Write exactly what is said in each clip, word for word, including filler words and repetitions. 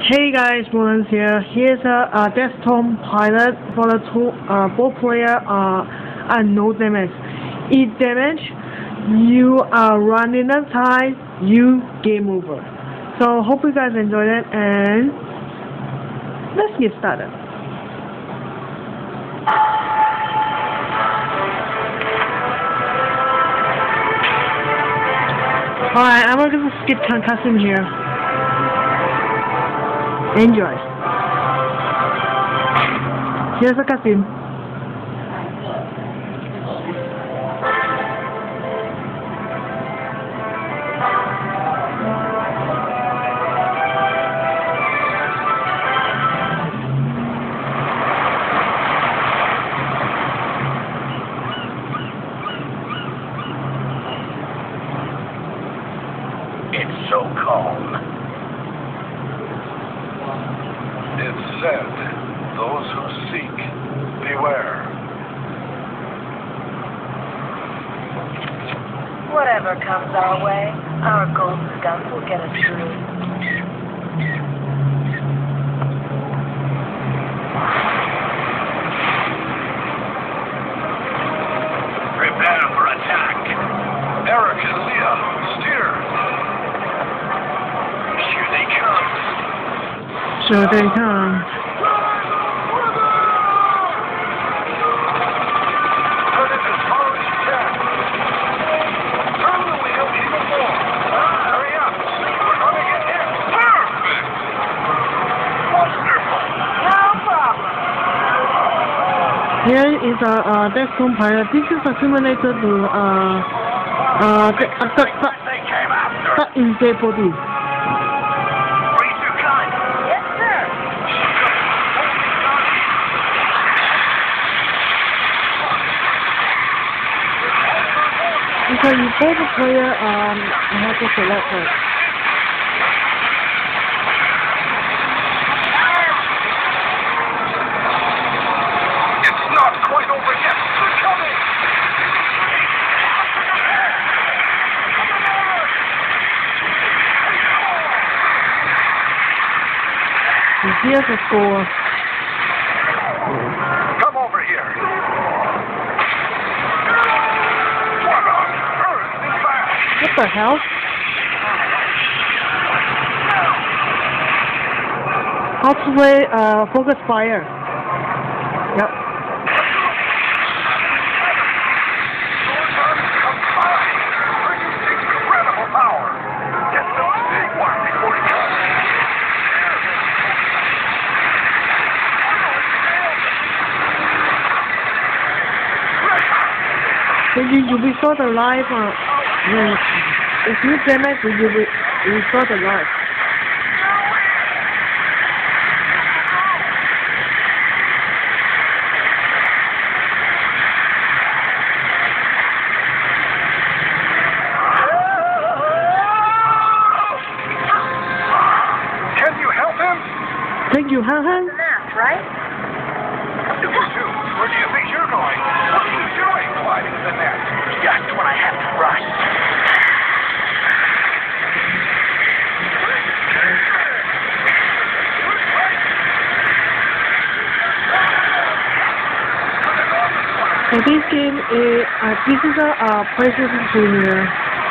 Hey guys, Rollins here. Here's a, a Deadstorm pilot for the two, uh, both player uh, and no damage. If damage, you are running out of time, you game over. So hope you guys enjoyed it and let's get started. Alright, I'm gonna skip concussing here. Enjoy. Here's a cutscene. It's so calm. It's said, those who seek, beware. Whatever comes our way, our golden stuff will get us through. Prepare for attack. Eric and Leah, steer. Here they come. So they come. Turn it as far as you can. Turn the wheel even more. Hurry up. We're going to get hit. Perfect. Wonderful. No problem. Here is a uh, Deadstorm pilot. This is a simulator to uh uh the uh, the the They came after. the in jeopardy. Because you both the player um you have to select it. It's not quite over yet. They're coming. And here's the score. Come over here. What on earth is that? What the hell? How to play uh focus fire. Yep. Those arms combined produce incredible power. Get the big one before he comes. When you, you restore the life, uh, when if you damage, you re restore the life. Can you help him? Thank you, haha. The map, right? You too. Where do you think you're going? What are you doing climbing the net? Just when I have to rush. So this game is uh, this is a uh, PlayStation Junior.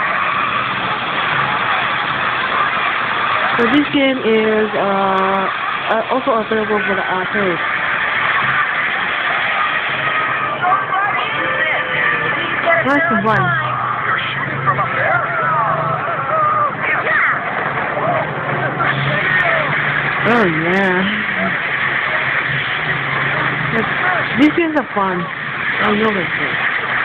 So this game is uh, uh, also available for the arcade. Nice and fun. You're shooting from up there? Oh yeah. But these games are fun. I know this game.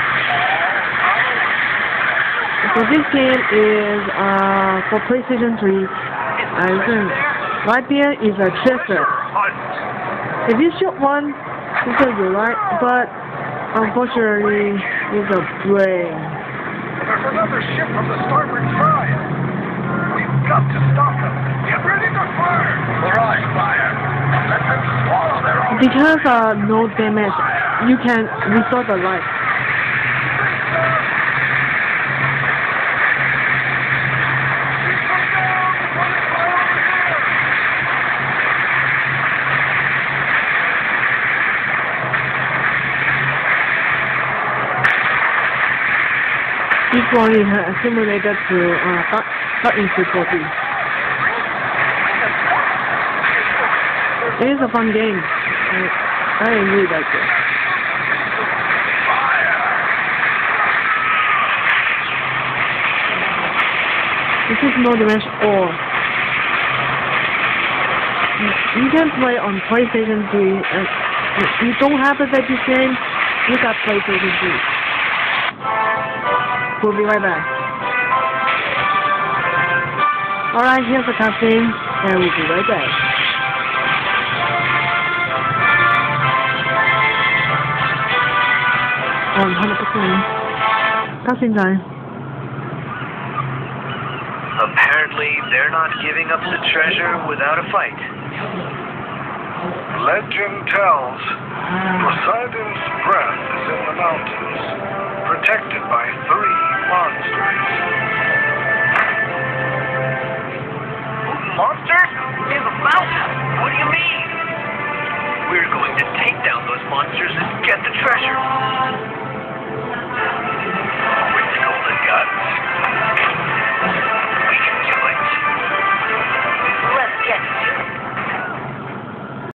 So this game is uh, for PlayStation three. I think right there is a chester. If you shoot one, it's gonna be right, but unfortunately, it's a brain. There's another ship from the starboard side. We've got to stop them. Get ready to fire. Barrage fire. Let them swallow their own. Because uh, no damage, you can restore the life. one is uh, simulated to uh, cut, cut into forty. It is a fun game. I, I enjoy that game. This is no dimension or you can play on PlayStation three. And if you don't have a this game, you got PlayStation three. We'll be right back. Alright, here's the cutscene, and we'll be right back. On one hundred percent. Cutscene time. Apparently, they're not giving up the treasure without a fight. Legend tells Poseidon's breath is in the mountains, protected by three monsters. Monster?